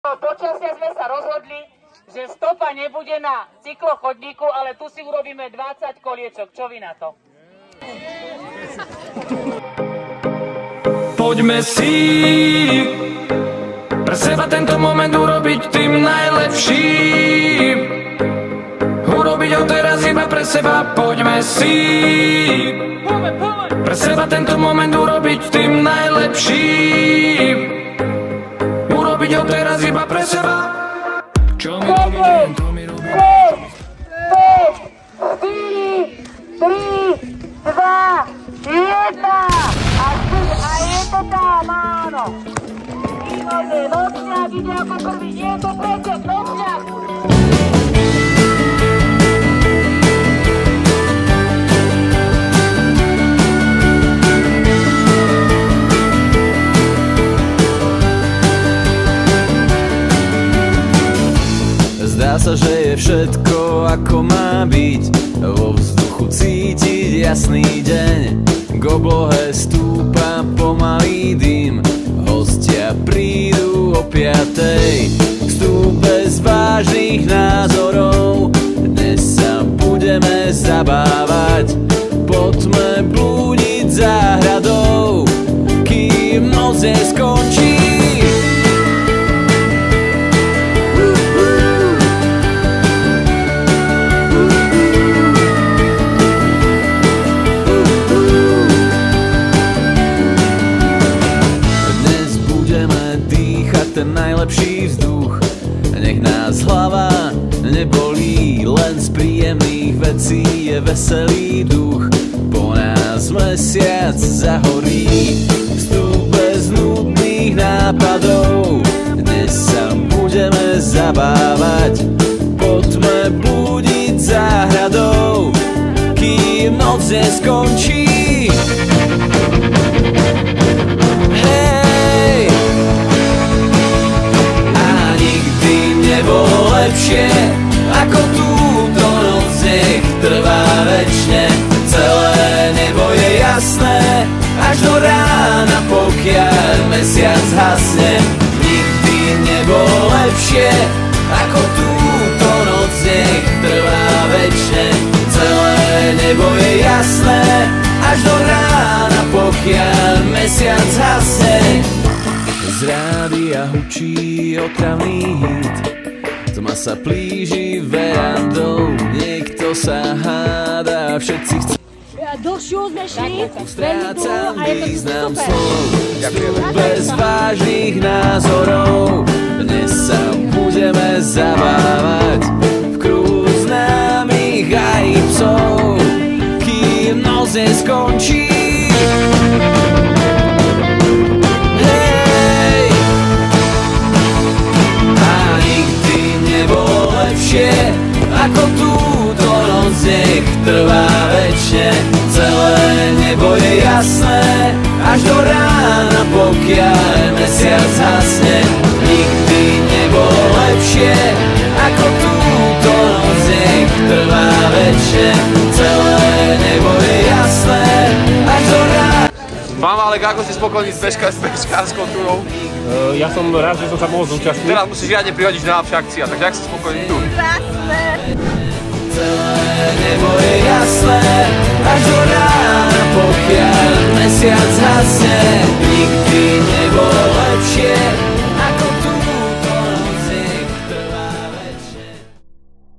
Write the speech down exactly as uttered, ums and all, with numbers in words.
Počasia sme sa rozhodli, že stopa nebude na cyklochodníku, ale tu si urobíme dvadsať koliečok. Čo vy na to? Poďme si pre seba tento moment urobiť tým najlepším. Urobiť ho teraz iba pre seba, poďme si pre seba tento moment urobiť tým najlepším. Urobiť ho teraz iba pre seba. Čo mi robí deň, to mi robí päť, štyri, tri, dva, jeden a je to tam, áno. Výborné, Nocňák ide ako prvý, je to pretek, Nocňák. Zdá sa, že je všetko ako má byť, vo vzduchu cítiť jasný deň. K oblohe stúpa pomalý dym, hostia prídu o piatej. Vstup bez vážnych názorov, dnes sa budeme zabávať. Poďme blúdiť záhradou, kým noc neskončí. Ten najlepší vzduch, nech nás hlava nebolí, len z príjemných vecí je veselý duch. Po nás mesiac zahorí, vstup bez nudných nápadov, dnes sa budeme zabávať. Poďme blúdiť záhradou, kým noc neskončí. Nebolo lepšie ako túto noc, nech trvá večne. Celé nebo je jasné až do rána, pokiaľ mesiac hasne. Nikdy nebolo lepšie ako túto noc, nech trvá večne. Celé nebo je jasné až do rána, pokiaľ mesiac hasne. Z rádia hučí otravný hit, tma sa plíži verandou, niekto sa hádá, všetci chcú. Dlhšiu sme šli, strácam význam slov, bez vážnych názorov, dnes sa budeme zabávať v kruhu známych aj psov, kým noc neskončí. Ako túto noc, nech trvá večne. Celé nebo je jasné až do rána, pokiaľ mesiac hasne. Nikdy nebolo lepšie ako túto noc, nech trvá večne. Celé nebo je jasné až do rána. Mama, ale ako si spokojný s bežkárskou túrou? Uh, ja som rád, že som sa mohol zúčastniť. Teraz musíš riadne prihodiť na najlepšia akcia, takže jak si spokojný tu? Krásne! Celé nebo je jasné až do rána, pokiaľ mesiac hasne. Nikdy nebolo lepšie